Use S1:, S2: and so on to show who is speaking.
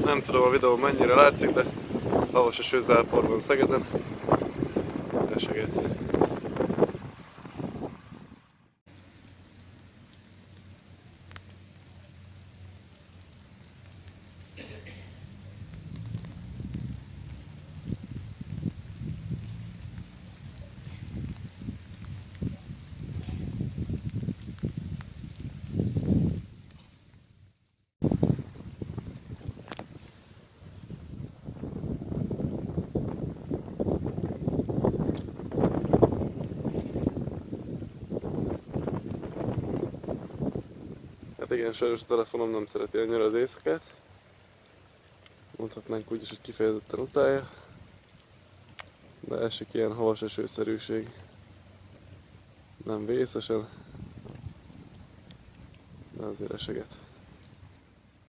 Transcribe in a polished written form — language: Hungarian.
S1: Nem tudom a videó mennyire látszik, de havas esőzápor van Szegeden. Eseget. Hát igen, sajnos a telefonom nem szereti annyira az éjszakát. Mondhatnánk úgy is, hogy kifejezetten utálja. De esik ilyen havas esőszerűség. Nem vészesen, de azért eseget.